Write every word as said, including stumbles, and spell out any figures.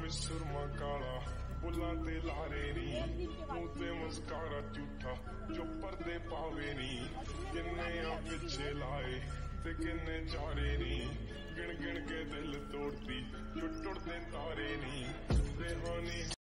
ਵੀ ਸੁਰਮਾ ਕਾਲਾ ਬੁੱਲਾਂ ਤੇ ਲਾਰੇ ਨੀ ਮੂੰਹ ਤੇ ਮੁਸਕਾਰਾ ਝੂਠਾ ਜੋ ਪਰਦੇ ਪਾਵੇ ਨੀ ਕਿੰਨੇ ਆ ਪਿੱਛੇ ਲਾਏ ਤੇ ਕਿੰਨੇ ਚਾਰੇ ਨੀ ਗਿਣ ਗਿਣ ਕੇ ਦਿਲ ਤੋੜਦੀ ਜੋ ਟੁੱਟਦੇ ਤਾਰੇ ਨੀ ਰਹਾਨੀ